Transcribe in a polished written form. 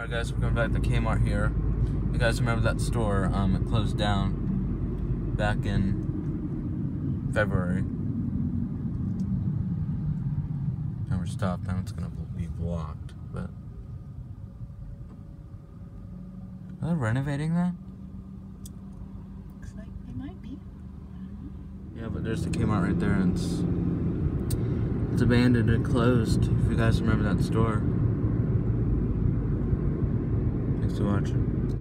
Alright guys, we're going back to Kmart here. You guys remember that store? It closed down back in February. Now we're stopped. Now it's going to be blocked. But are they renovating that? Looks like they might be. Yeah, but there's the Kmart right there, and it's abandoned and closed. If you guys remember that store. Thanks for watching.